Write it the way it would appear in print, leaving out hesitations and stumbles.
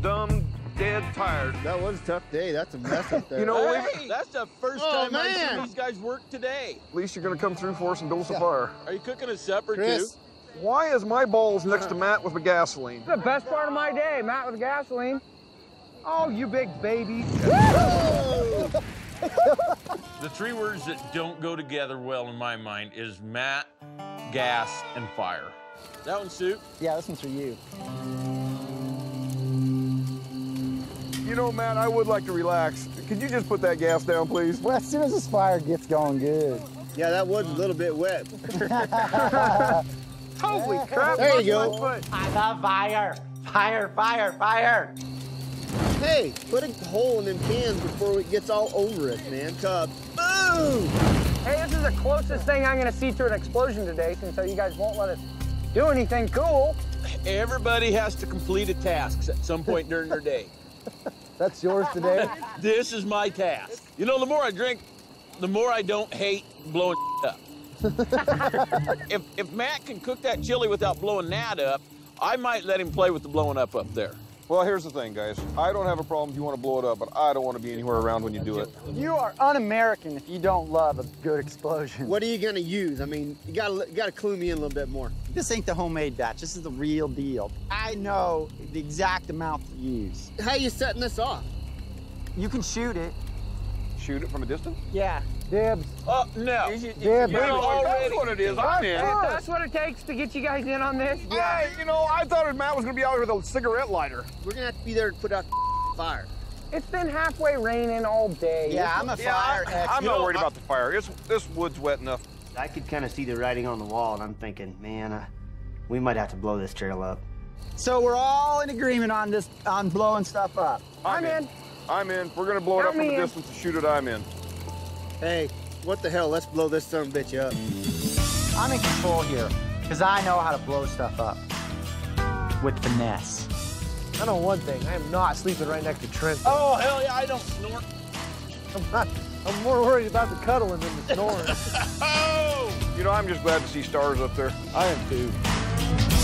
dumb, dead tired. That was a tough day. That's a mess up there. You know, Hey, that's the first time I've seen these guys work today. at least you're gonna come through for us and build us a fire. Are you cooking a supper Chris. too? Why is my balls next to Matt with the gasoline? The best part of my day, Matt with gasoline. Oh, you big baby. The three words that don't go together well in my mind is Matt, gas, and fire. That one's soup. Yeah, this one's for you. You know, Matt, I would like to relax. Could you just put that gas down, please? Well, as soon as this fire gets going good. Yeah, that was a little bit wet. Holy crap. There you go. I love fire. Fire, fire, fire. Hey, put a hole in them cans before it gets all over it, man. Boom! Hey, this is the closest thing I'm gonna see to an explosion today, since you guys won't let us do anything cool. Everybody has to complete a task at some point during their day. That's yours today? This is my task. You know, the more I drink, the more I don't hate blowing up. If Matt can cook that chili without blowing that up, I might let him play with the blowing up there. Well, here's the thing, guys. I don't have a problem if you want to blow it up, but I don't want to be anywhere around when you do it. You are un-American if you don't love a good explosion. What are you gonna use? I mean, you gotta clue me in a little bit more. This ain't the homemade batch. This is the real deal. I know the exact amount to use. How you setting this off? You can shoot it. Shoot it from a distance? Yeah. Dibs. Oh, no. Yeah, That's what it is. I'm in. That's what it takes to get you guys in on this? Hey, you know, I thought Matt was going to be out here with a cigarette lighter. We're gonna have to be there to put out fire. It's been halfway raining all day. Yeah, I'm a fire expert. I'm not worried about the fire. This wood's wet enough. I could kind of see the writing on the wall, and I'm thinking, man, we might have to blow this trail up. So we're all in agreement on this, on blowing stuff up. I'm in. I'm in. We're going to blow it up from a I'm in. distance and shoot it. I'm in. Hey, what the hell? Let's blow this son of a bitch up. I'm in control here, because I know how to blow stuff up. With finesse. I know one thing. I am not sleeping right next to Trent. Oh, hell yeah, I don't snort. I'm more worried about the cuddling than the snoring. You know, I'm just glad to see stars up there. I am too.